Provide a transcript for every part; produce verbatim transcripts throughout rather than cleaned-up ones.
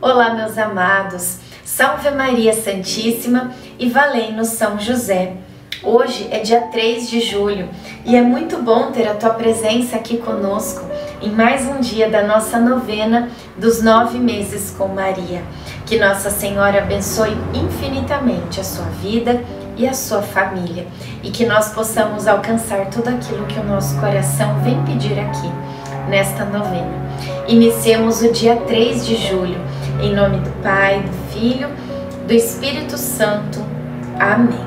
Olá, meus amados, Salve Maria Santíssima e valei-nos São José. Hoje é dia três de julho e é muito bom ter a tua presença aqui conosco em mais um dia da nossa novena dos nove meses com Maria. Que Nossa Senhora abençoe infinitamente a sua vida e a sua família e que nós possamos alcançar tudo aquilo que o nosso coração vem pedir aqui nesta novena. Iniciemos o dia três de julho, em nome do Pai, do Filho, do Espírito Santo. Amém.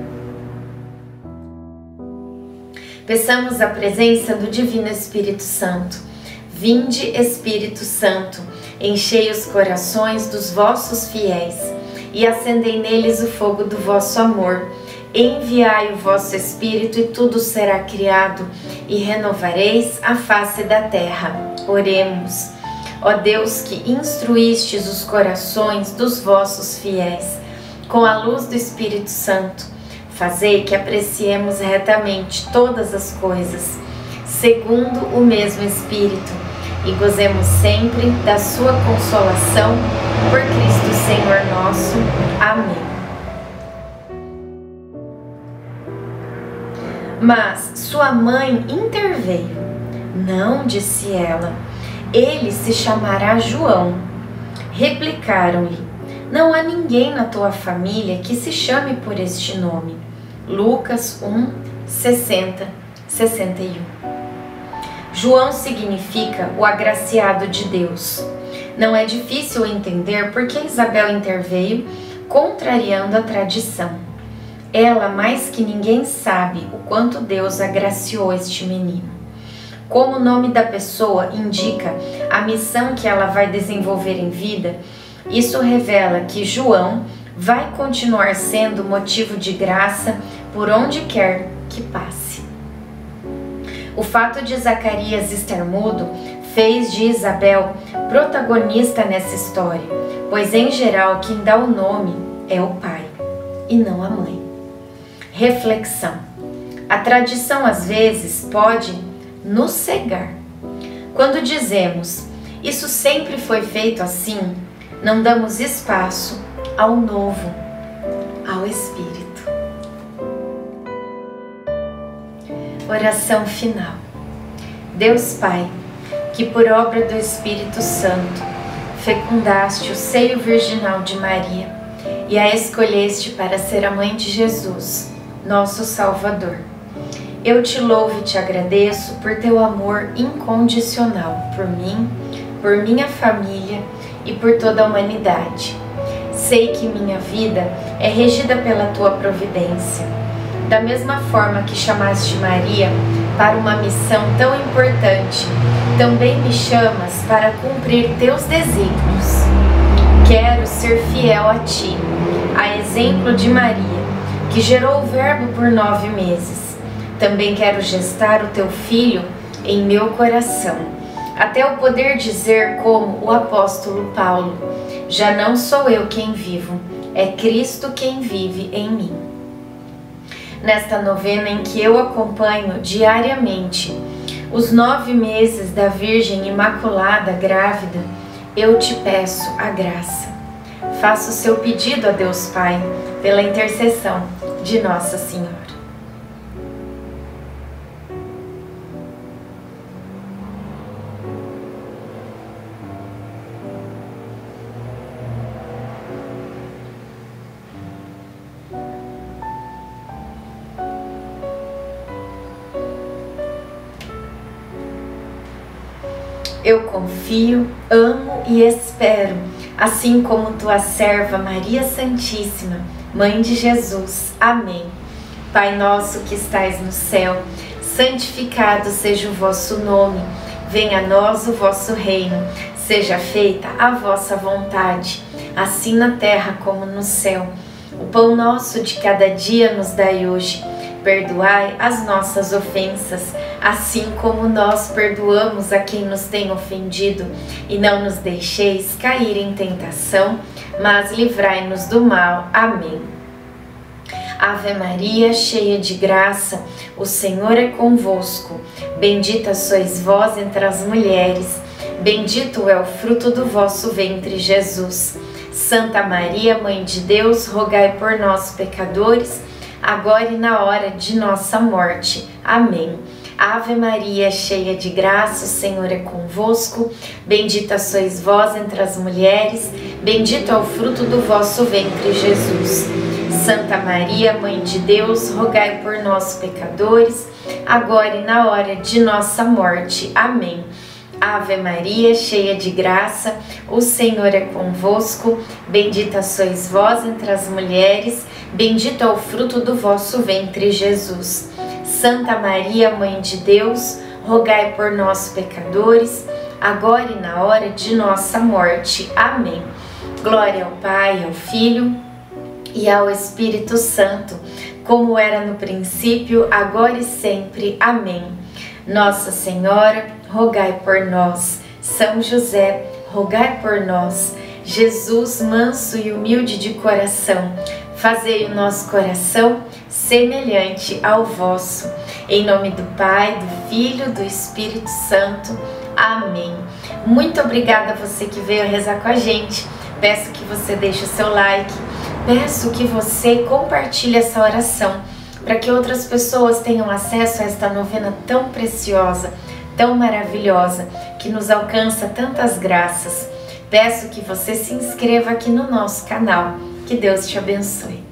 Peçamos a presença do Divino Espírito Santo. Vinde, Espírito Santo, enchei os corações dos vossos fiéis e acendei neles o fogo do vosso amor. Enviai o vosso Espírito e tudo será criado e renovareis a face da terra. Oremos. Ó Deus, que instruístes os corações dos vossos fiéis com a luz do Espírito Santo, fazei que apreciemos retamente todas as coisas, segundo o mesmo Espírito, e gozemos sempre da sua consolação, por Cristo Senhor nosso. Amém. Mas sua mãe interveio. Não, disse ela, ele se chamará João. Replicaram-lhe, não há ninguém na tua família que se chame por este nome. Lucas um, sessenta, sessenta e um. João significa o agraciado de Deus. Não é difícil entender por que Isabel interveio, contrariando a tradição. Ela, mais que ninguém, sabe o quanto Deus agraciou este menino. Como o nome da pessoa indica a missão que ela vai desenvolver em vida, isso revela que João vai continuar sendo motivo de graça por onde quer que passe. O fato de Zacarias estar mudo fez de Isabel protagonista nessa história, pois em geral quem dá o nome é o pai e não a mãe. Reflexão. A tradição às vezes pode nos cegar. Quando dizemos, isso sempre foi feito assim, não damos espaço ao novo, ao Espírito. Oração final. Deus Pai, que por obra do Espírito Santo fecundaste o seio virginal de Maria e a escolheste para ser a mãe de Jesus, nosso Salvador. Eu te louvo e te agradeço por teu amor incondicional por mim, por minha família e por toda a humanidade. Sei que minha vida é regida pela tua providência. Da mesma forma que chamaste Maria para uma missão tão importante, também me chamas para cumprir teus desígnios. Quero ser fiel a ti, a exemplo de Maria, que gerou o Verbo por nove meses. Também quero gestar o teu filho em meu coração, até eu poder dizer como o apóstolo Paulo, já não sou eu quem vivo, é Cristo quem vive em mim. Nesta novena em que eu acompanho diariamente os nove meses da Virgem Imaculada grávida, eu te peço a graça. Faça o seu pedido a Deus Pai, pela intercessão de Nossa Senhora. Eu confio, amo e espero, assim como tua serva Maria Santíssima, Mãe de Jesus. Amém. Pai nosso que estais no céu, santificado seja o vosso nome. Venha a nós o vosso reino. Seja feita a vossa vontade, assim na terra como no céu. O pão nosso de cada dia nos dai hoje. Perdoai as nossas ofensas, assim como nós perdoamos a quem nos tem ofendido, e não nos deixeis cair em tentação, mas livrai-nos do mal. Amém. Ave Maria, cheia de graça, o Senhor é convosco. Bendita sois vós entre as mulheres, bendito é o fruto do vosso ventre, Jesus. Santa Maria, Mãe de Deus, rogai por nós, pecadores, agora e na hora de nossa morte. Amém. Ave Maria, cheia de graça, o Senhor é convosco. Bendita sois vós entre as mulheres, bendito é o fruto do vosso ventre, Jesus. Santa Maria, Mãe de Deus, rogai por nós, pecadores, agora e na hora de nossa morte. Amém. Ave Maria, cheia de graça, o Senhor é convosco. Bendita sois vós entre as mulheres, bendito é o fruto do vosso ventre, Jesus. Santa Maria, Mãe de Deus, rogai por nós, pecadores, agora e na hora de nossa morte. Amém. Glória ao Pai, ao Filho e ao Espírito Santo, como era no princípio, agora e sempre. Amém. Nossa Senhora, rogai por nós. São José, rogai por nós. Jesus, manso e humilde de coração, fazei o nosso coração semelhante ao vosso. Em nome do Pai, do Filho, do Espírito Santo. Amém. Muito obrigada a você que veio rezar com a gente. Peço que você deixe o seu like. Peço que você compartilhe essa oração para que outras pessoas tenham acesso a esta novena tão preciosa, tão maravilhosa, que nos alcança tantas graças. Peço que você se inscreva aqui no nosso canal. Que Deus te abençoe.